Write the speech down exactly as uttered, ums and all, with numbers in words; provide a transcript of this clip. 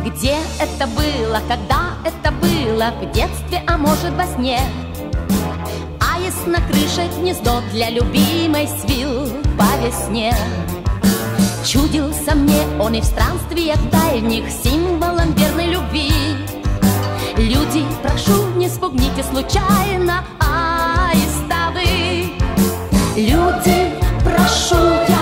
Где это было, когда это было? В детстве, а может во сне? Аист на крыше гнездо для любимой свил по весне. Чудился мне он и в странствиях дальних символом верной любви. Люди, прошу, не спугните случайно аиста вы. Люди, прошу,